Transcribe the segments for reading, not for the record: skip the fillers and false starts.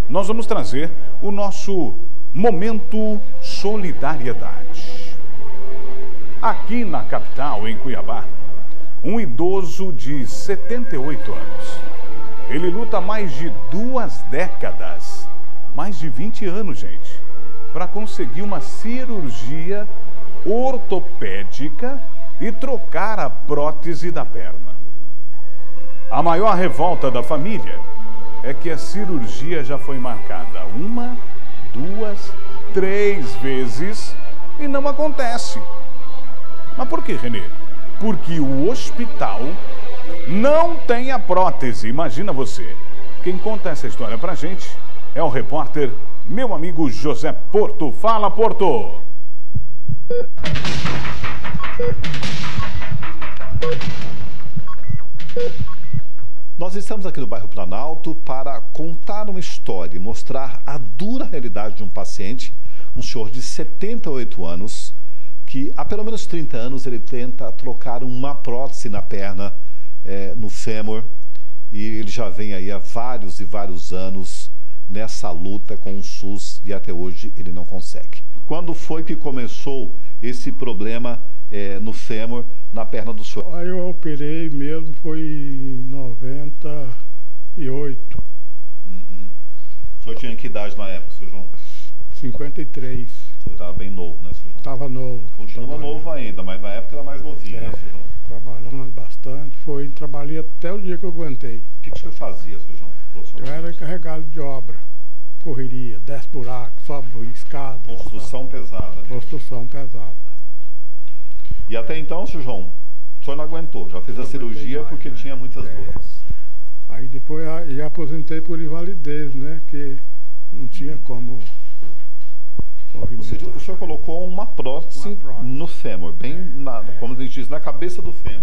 nós vamos trazer o nosso Momento Solidariedade. Aqui na capital, em Cuiabá, um idoso de 78 anos. Ele luta há mais de 2 décadas, mais de 20 anos, gente, para conseguir uma cirurgia ortopédica e trocar a prótese da perna. A maior revolta da família é que a cirurgia já foi marcada 1, 2, 3 vezes e não acontece. Mas por que, Renê? Porque o hospital não tem a prótese. Imagina você. Quem conta essa história pra gente é o repórter, meu amigo José Porto. Fala, Porto! Nós estamos aqui no bairro Planalto para contar uma história e mostrar a dura realidade de um paciente, um senhor de 78 anos, que há pelo menos 30 anos ele tenta trocar uma prótese na perna, no fêmur, e ele já vem aí há vários e vários anos nessa luta com o SUS e até hoje ele não consegue. Quando foi que começou esse problema no fêmur, na perna do senhor? Aí eu operei mesmo, foi em 98. O senhor tinha que idade na época, seu João? 53. O senhor estava bem novo, né, seu João? Estava novo. Continua novo ainda, mas na época era mais novinho, né, seu João? Trabalhando bastante, trabalhei até o dia que eu aguentei. O que o senhor fazia, seu João? Eu era encarregado de obra, correria, 10 buracos, sobe escada. Construção pesada. Né? Construção pesada. E até então, seu João, o senhor não aguentou, já fez a cirurgia mais, porque tinha muitas dores. Aí depois eu aposentei por invalidez, né, que não tinha como... O senhor colocou uma prótese no fêmur, bem, como a gente diz, na cabeça do fêmur.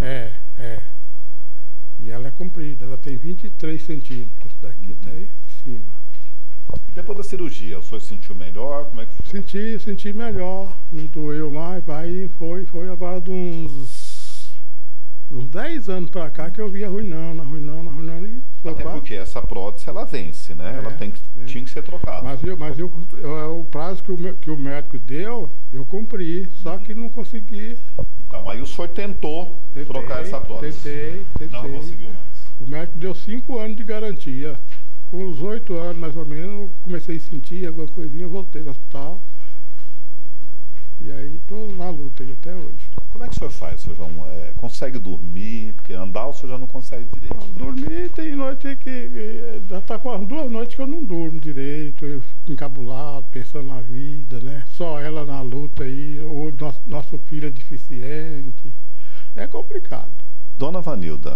E ela é comprida, ela tem 23 centímetros daqui até em cima. Depois da cirurgia, o senhor se sentiu melhor? Como é que foi? Senti melhor, não doeu mais, aí foi agora de uns 10 anos pra cá que eu vi arruinando e... Até porque essa prótese, ela vence, né? Ela tinha que ser trocada. Mas o prazo que o médico deu, eu cumpri, só que não consegui. Então, aí o senhor tentou trocar essa prótese. Tentei. Não conseguiu mais. O médico deu 5 anos de garantia. Com uns 8 anos, mais ou menos, eu comecei a sentir alguma coisinha, voltei no hospital. E aí estou na luta aí até hoje. Como é que o senhor faz, seu João? Consegue dormir? Porque andar o senhor já não consegue direito. Dormir tem noite que... Já está com as 2 noites que eu não durmo direito. Eu fico encabulado, pensando na vida, né? Só ela na luta aí. O nosso filho é deficiente. É complicado. Dona Vanilda,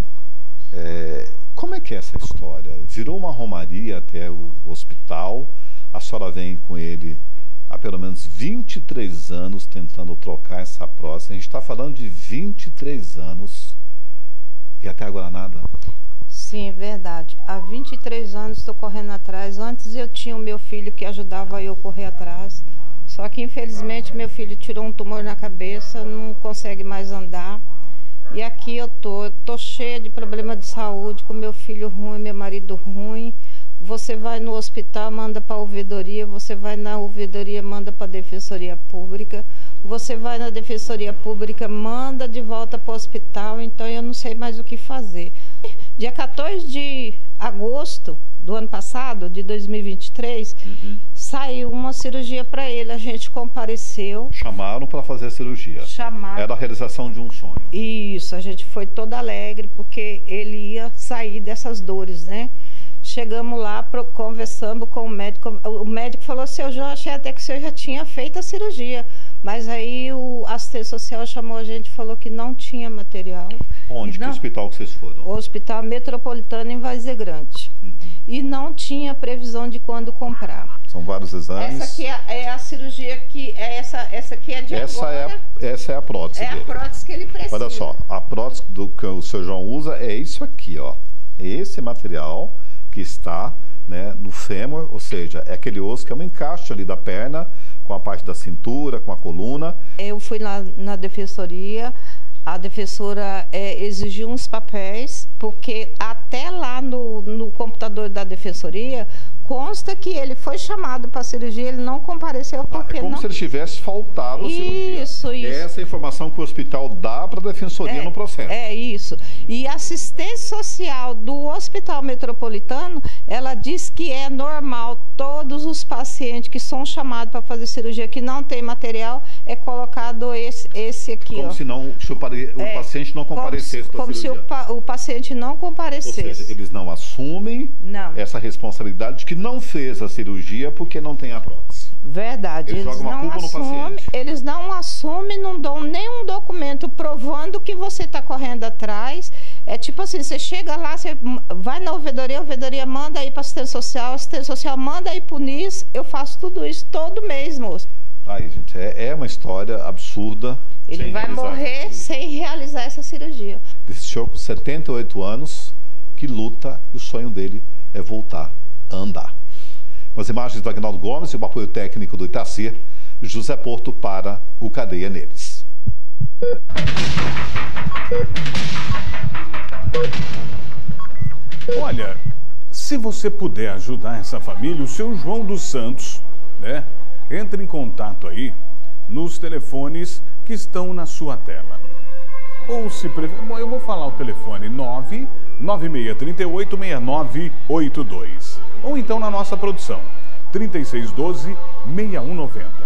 como é que é essa história? Virou uma romaria até o hospital. A senhora vem com ele há pelo menos 23 anos tentando trocar essa prótese. A gente está falando de 23 anos e até agora nada. Sim, verdade. Há 23 anos estou correndo atrás. Antes eu tinha o meu filho que ajudava eu a correr atrás. Só que infelizmente meu filho tirou um tumor na cabeça, não consegue mais andar. E aqui eu tô cheia de problema de saúde, com meu filho ruim, meu marido ruim. Você vai no hospital, manda para a ouvidoria, você vai na ouvidoria, manda para a Defensoria Pública, você vai na Defensoria Pública, manda de volta para o hospital, então eu não sei mais o que fazer. Dia 14 de agosto do ano passado, de 2023, saiu uma cirurgia para ele, a gente compareceu. Chamaram para fazer a cirurgia? Chamaram. Era a realização de um sonho? Isso, a gente foi toda alegre, porque ele ia sair dessas dores, né? Chegamos lá, conversamos com o médico falou assim, eu já achei até que o senhor já tinha feito a cirurgia, mas aí o assistente social chamou a gente e falou que não tinha material. Onde? Que hospital que vocês foram? O Hospital Metropolitano em Várzea Grande. E não tinha previsão de quando comprar. São vários exames. Essa aqui é a cirurgia que essa aqui é de agora. Essa é a prótese dele. É a prótese que ele precisa. Olha só, a prótese que o seu João usa é isso aqui, ó. Esse material que está, né, no fêmur, ou seja, é aquele osso que é um encaixe ali da perna, com a parte da cintura, com a coluna. Eu fui lá na defensoria, a defensora exigiu uns papéis, porque até lá no computador da defensoria consta que ele foi chamado para cirurgia, ele não compareceu porque é como não... se ele tivesse faltado a cirurgia. Isso. Essa é a informação que o hospital dá para a defensoria no processo. É isso. E a assistência social do Hospital Metropolitano, ela diz que é normal todos os pacientes que são chamados para fazer cirurgia que não tem material, é colocado esse aqui, como se não, o paciente não comparecesse para a cirurgia. Como se o paciente não comparecesse. Ou seja, eles não assumem essa responsabilidade de que não fez a cirurgia porque não tem a prótese. Verdade. Eles jogam uma culpa no paciente. Eles não assumem, não dão nenhum documento provando que você está correndo atrás. É tipo assim, você chega lá, você vai na ouvidoria, a ouvidoria manda aí para a assistência social manda aí para o NIS. Eu faço tudo isso todo mês, moço. Aí, gente, é uma história absurda. Ele vai morrer sem realizar essa cirurgia. Desse senhor com 78 anos, que luta e o sonho dele é voltar a andar. Com as imagens do Agnaldo Gomes e o apoio técnico do Itacir, José Porto para o Cadeia Neles. Olha, se você puder ajudar essa família, o seu João dos Santos, né? Entre em contato aí nos telefones que estão na sua tela. Ou se preferir, bom, eu vou falar o telefone 996386982. Ou então na nossa produção, 3612-6190.